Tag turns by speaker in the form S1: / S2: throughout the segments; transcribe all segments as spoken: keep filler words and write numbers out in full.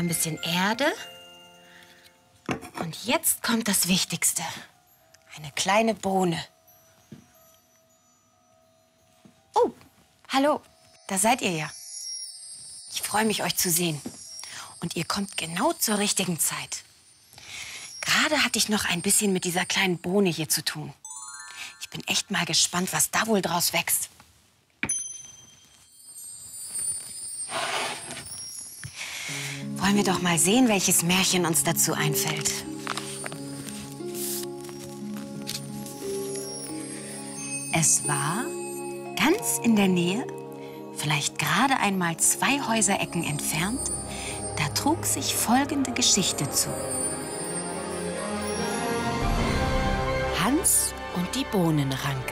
S1: ein bisschen Erde. Und jetzt kommt das Wichtigste. Eine kleine Bohne. Oh, hallo, da seid ihr ja. Ich freue mich, euch zu sehen. Und ihr kommt genau zur richtigen Zeit. Gerade hatte ich noch ein bisschen mit dieser kleinen Bohne hier zu tun. Ich bin echt mal gespannt, was da wohl draus wächst. Wollen wir doch mal sehen, welches Märchen uns dazu einfällt. Es war ganz in der Nähe, vielleicht gerade einmal zwei Häuserecken entfernt, da trug sich folgende Geschichte zu. Hans und die Bohnenranke.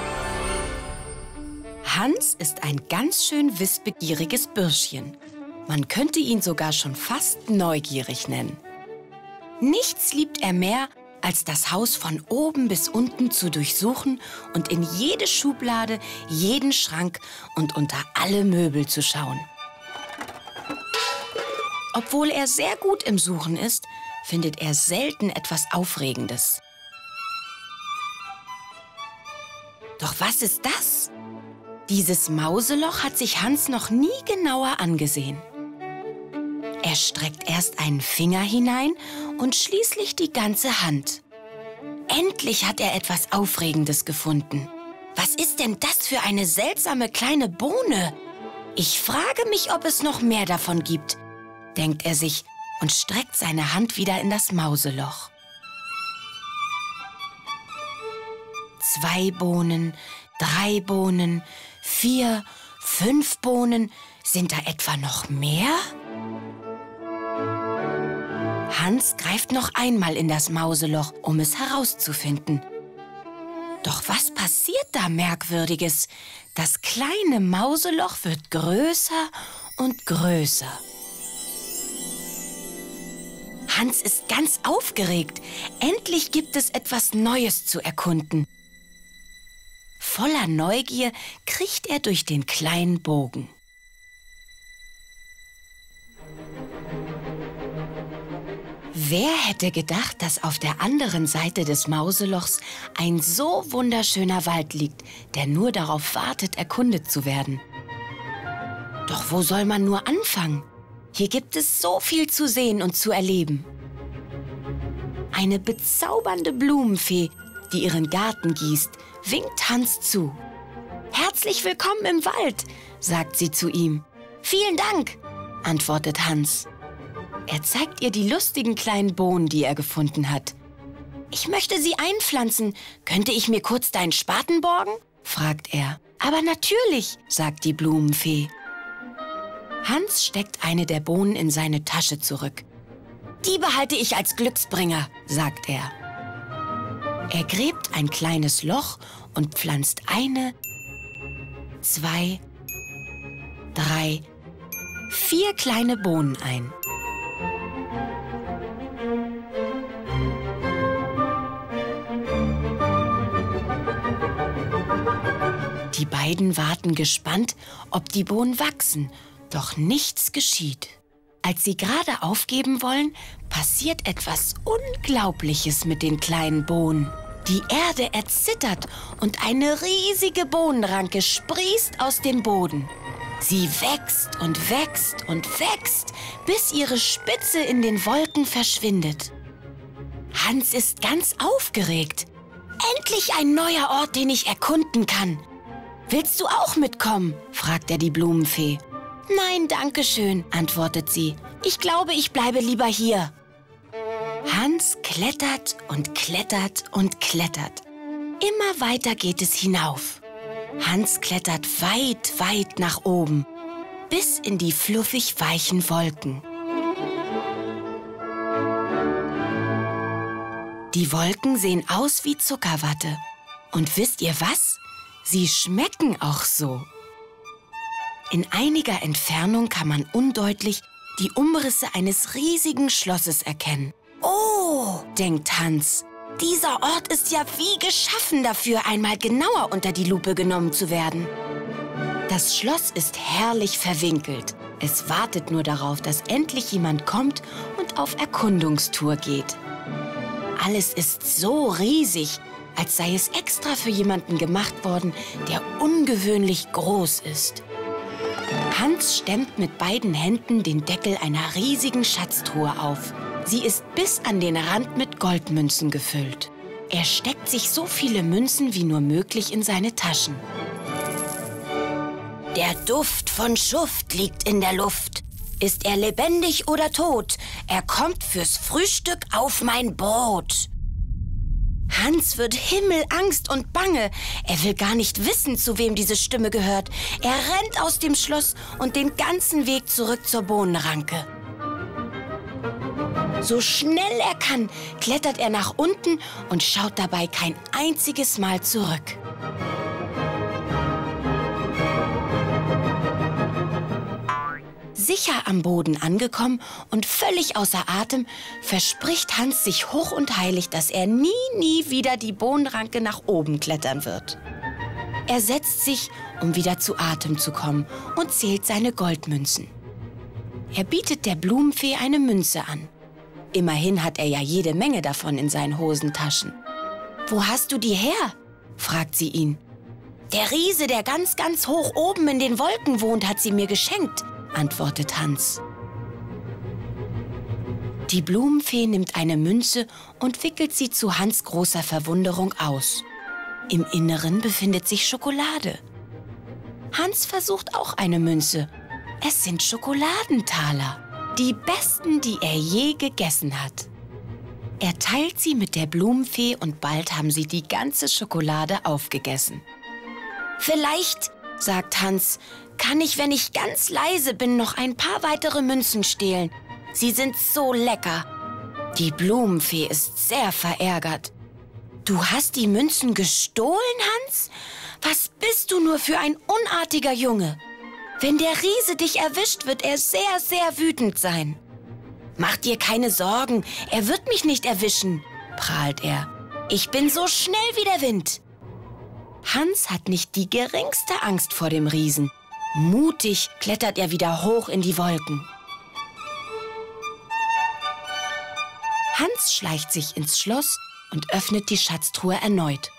S1: Hans ist ein ganz schön wissbegieriges Bürschchen. Man könnte ihn sogar schon fast neugierig nennen. Nichts liebt er mehr, als das Haus von oben bis unten zu durchsuchen und in jede Schublade, jeden Schrank und unter alle Möbel zu schauen. Obwohl er sehr gut im Suchen ist, findet er selten etwas Aufregendes. Doch was ist das? Dieses Mauseloch hat sich Hans noch nie genauer angesehen. Er streckt erst einen Finger hinein und schließlich die ganze Hand. Endlich hat er etwas Aufregendes gefunden. Was ist denn das für eine seltsame kleine Bohne? Ich frage mich, ob es noch mehr davon gibt, denkt er sich und streckt seine Hand wieder in das Mauseloch. Zwei Bohnen, drei Bohnen, vier, fünf Bohnen. Sind da etwa noch mehr? Hans greift noch einmal in das Mauseloch, um es herauszufinden. Doch was passiert da Merkwürdiges? Das kleine Mauseloch wird größer und größer. Hans ist ganz aufgeregt. Endlich gibt es etwas Neues zu erkunden. Voller Neugier kriecht er durch den kleinen Bogen. Wer hätte gedacht, dass auf der anderen Seite des Mauselochs ein so wunderschöner Wald liegt, der nur darauf wartet, erkundet zu werden? Doch wo soll man nur anfangen? Hier gibt es so viel zu sehen und zu erleben. Eine bezaubernde Blumenfee, die ihren Garten gießt, winkt Hans zu. »Herzlich willkommen im Wald«, sagt sie zu ihm. »Vielen Dank«, antwortet Hans. Er zeigt ihr die lustigen kleinen Bohnen, die er gefunden hat. »Ich möchte sie einpflanzen. Könnte ich mir kurz deinen Spaten borgen?« fragt er. »Aber natürlich«, sagt die Blumenfee. Hans steckt eine der Bohnen in seine Tasche zurück. »Die behalte ich als Glücksbringer«, sagt er. Er gräbt ein kleines Loch und pflanzt eine, zwei, drei, vier kleine Bohnen ein. Die beiden warten gespannt, ob die Bohnen wachsen, doch nichts geschieht. Als sie gerade aufgeben wollen, passiert etwas Unglaubliches mit den kleinen Bohnen. Die Erde erzittert und eine riesige Bohnenranke sprießt aus dem Boden. Sie wächst und wächst und wächst, bis ihre Spitze in den Wolken verschwindet. Hans ist ganz aufgeregt. Endlich ein neuer Ort, den ich erkunden kann. »Willst du auch mitkommen?« fragt er die Blumenfee. »Nein, danke schön«, antwortet sie. »Ich glaube, ich bleibe lieber hier.« Hans klettert und klettert und klettert. Immer weiter geht es hinauf. Hans klettert weit, weit nach oben, bis in die fluffig weichen Wolken. Die Wolken sehen aus wie Zuckerwatte. Und wisst ihr was? Sie schmecken auch so. In einiger Entfernung kann man undeutlich die Umrisse eines riesigen Schlosses erkennen. »Oh«, denkt Hans, »dieser Ort ist ja wie geschaffen dafür, einmal genauer unter die Lupe genommen zu werden.« Das Schloss ist herrlich verwinkelt. Es wartet nur darauf, dass endlich jemand kommt und auf Erkundungstour geht. Alles ist so riesig, als sei es extra für jemanden gemacht worden, der ungewöhnlich groß ist. Hans stemmt mit beiden Händen den Deckel einer riesigen Schatztruhe auf. Sie ist bis an den Rand mit Goldmünzen gefüllt. Er steckt sich so viele Münzen wie nur möglich in seine Taschen.
S2: Der Duft von Schuft liegt in der Luft. Ist er lebendig oder tot? Er kommt fürs Frühstück auf mein Brot.
S1: Hans wird himmelangst und bange. Er will gar nicht wissen, zu wem diese Stimme gehört. Er rennt aus dem Schloss und den ganzen Weg zurück zur Bohnenranke. So schnell er kann, klettert er nach unten und schaut dabei kein einziges Mal zurück. Sicher am Boden angekommen und völlig außer Atem, verspricht Hans sich hoch und heilig, dass er nie, nie wieder die Bohnenranke nach oben klettern wird. Er setzt sich, um wieder zu Atem zu kommen, und zählt seine Goldmünzen. Er bietet der Blumenfee eine Münze an. Immerhin hat er ja jede Menge davon in seinen Hosentaschen. »Wo hast du die her?« fragt sie ihn.
S2: »Der Riese, der ganz, ganz hoch oben in den Wolken wohnt, hat sie mir geschenkt«, antwortet Hans.
S1: Die Blumenfee nimmt eine Münze und wickelt sie zu Hans' großer Verwunderung aus. Im Inneren befindet sich Schokolade. Hans versucht auch eine Münze. Es sind Schokoladentaler, die besten, die er je gegessen hat. Er teilt sie mit der Blumenfee und bald haben sie die ganze Schokolade aufgegessen.
S2: »Vielleicht«, sagt Hans, »kann ich, wenn ich ganz leise bin, noch ein paar weitere Münzen stehlen. Sie sind so lecker.«
S1: Die Blumenfee ist sehr verärgert. »Du hast die Münzen gestohlen, Hans? Was bist du nur für ein unartiger Junge? Wenn der Riese dich erwischt, wird er sehr, sehr wütend sein.«
S2: »Mach dir keine Sorgen, er wird mich nicht erwischen«, prahlt er. »Ich bin so schnell wie der Wind.«
S1: Hans hat nicht die geringste Angst vor dem Riesen. Mutig klettert er wieder hoch in die Wolken. Hans schleicht sich ins Schloss und öffnet die Schatztruhe erneut.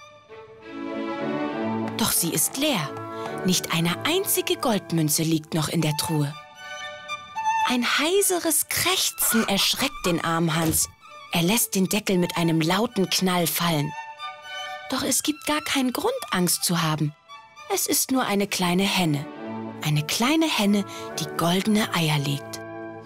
S1: Doch sie ist leer. Nicht eine einzige Goldmünze liegt noch in der Truhe. Ein heiseres Krächzen erschreckt den armen Hans. Er lässt den Deckel mit einem lauten Knall fallen. Doch es gibt gar keinen Grund, Angst zu haben. Es ist nur eine kleine Henne. Eine kleine Henne, die goldene Eier legt.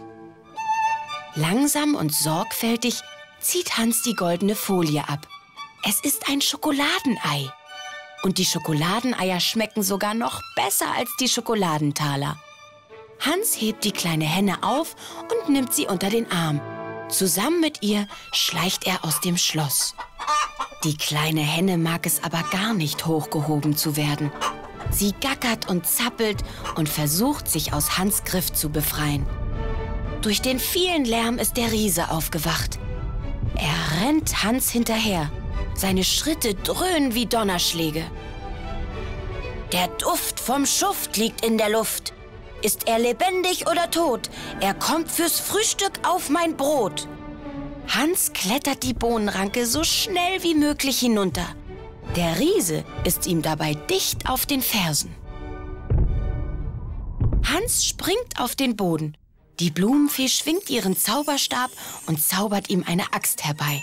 S1: Langsam und sorgfältig zieht Hans die goldene Folie ab. Es ist ein Schokoladenei. Und die Schokoladeneier schmecken sogar noch besser als die Schokoladentaler. Hans hebt die kleine Henne auf und nimmt sie unter den Arm. Zusammen mit ihr schleicht er aus dem Schloss. Die kleine Henne mag es aber gar nicht, hochgehoben zu werden. Sie gackert und zappelt und versucht, sich aus Hans' Griff zu befreien. Durch den vielen Lärm ist der Riese aufgewacht. Er rennt Hans hinterher. Seine Schritte dröhnen wie Donnerschläge.
S2: »Der Duft vom Schuft liegt in der Luft. Ist er lebendig oder tot? Er kommt fürs Frühstück auf mein Brot.«
S1: Hans klettert die Bohnenranke so schnell wie möglich hinunter. Der Riese ist ihm dabei dicht auf den Fersen. Hans springt auf den Boden. Die Blumenfee schwingt ihren Zauberstab und zaubert ihm eine Axt herbei.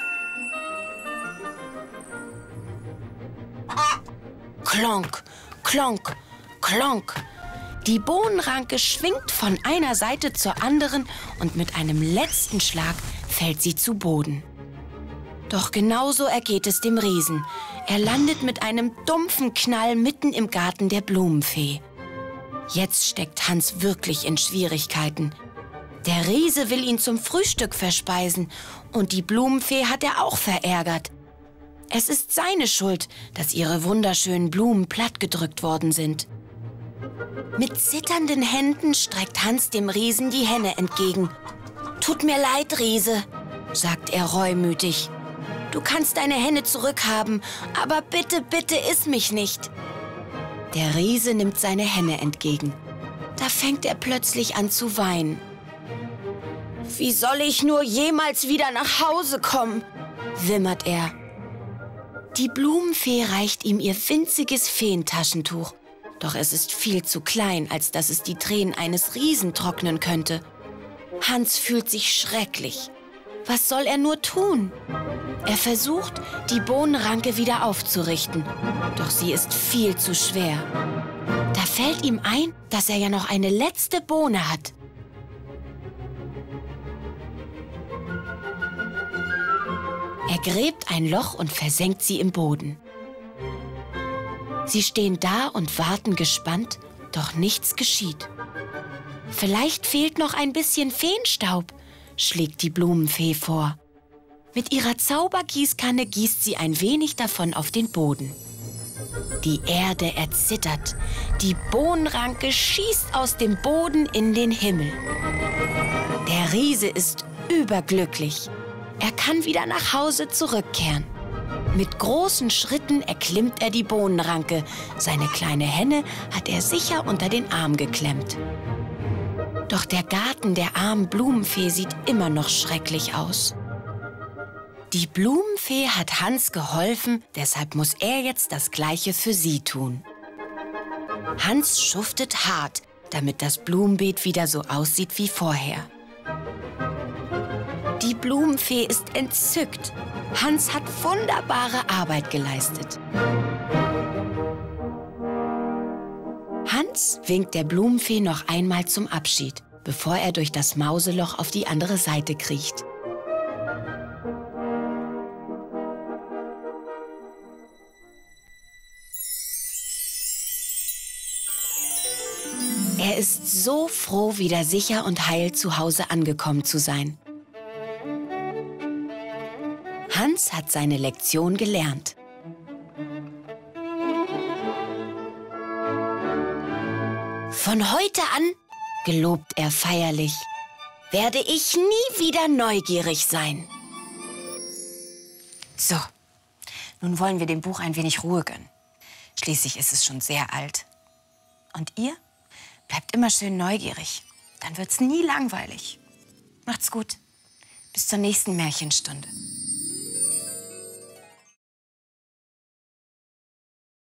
S1: Klonk, klonk, klonk. Die Bohnenranke schwingt von einer Seite zur anderen und mit einem letzten Schlag fällt sie zu Boden. Doch genauso ergeht es dem Riesen. Er landet mit einem dumpfen Knall mitten im Garten der Blumenfee. Jetzt steckt Hans wirklich in Schwierigkeiten. Der Riese will ihn zum Frühstück verspeisen und die Blumenfee hat er auch verärgert. Es ist seine Schuld, dass ihre wunderschönen Blumen plattgedrückt worden sind. Mit zitternden Händen streckt Hans dem Riesen die Henne entgegen. »Tut mir leid, Riese«, sagt er reumütig. »Du kannst deine Henne zurückhaben, aber bitte, bitte iss mich nicht.« Der Riese nimmt seine Henne entgegen. Da fängt er plötzlich an zu weinen.
S2: Wie soll ich nur jemals wieder nach Hause kommen?
S1: Wimmert er. Die Blumenfee reicht ihm ihr winziges Feentaschentuch. Doch es ist viel zu klein, als dass es die Tränen eines Riesen trocknen könnte. Hans fühlt sich schrecklich. Was soll er nur tun? Er versucht, die Bohnenranke wieder aufzurichten. Doch sie ist viel zu schwer. Da fällt ihm ein, dass er ja noch eine letzte Bohne hat. Er gräbt ein Loch und versenkt sie im Boden. Sie stehen da und warten gespannt, doch nichts geschieht. Vielleicht fehlt noch ein bisschen Feenstaub, schlägt die Blumenfee vor. Mit ihrer Zaubergießkanne gießt sie ein wenig davon auf den Boden. Die Erde erzittert. Die Bohnenranke schießt aus dem Boden in den Himmel. Der Riese ist überglücklich. Er kann wieder nach Hause zurückkehren. Mit großen Schritten erklimmt er die Bohnenranke. Seine kleine Henne hat er sicher unter den Arm geklemmt. Doch der Garten der armen Blumenfee sieht immer noch schrecklich aus. Die Blumenfee hat Hans geholfen, deshalb muss er jetzt das Gleiche für sie tun. Hans schuftet hart, damit das Blumenbeet wieder so aussieht wie vorher. Die Blumenfee ist entzückt. Hans hat wunderbare Arbeit geleistet. Hans winkt der Blumenfee noch einmal zum Abschied, bevor er durch das Mauseloch auf die andere Seite kriecht. Er ist so froh, wieder sicher und heil zu Hause angekommen zu sein. Hans hat seine Lektion gelernt. Von heute an, gelobt er feierlich, werde ich nie wieder neugierig sein. So, nun wollen wir dem Buch ein wenig Ruhe gönnen. Schließlich ist es schon sehr alt. Und ihr bleibt immer schön neugierig. Dann wird's nie langweilig. Macht's gut. Bis zur nächsten Märchenstunde.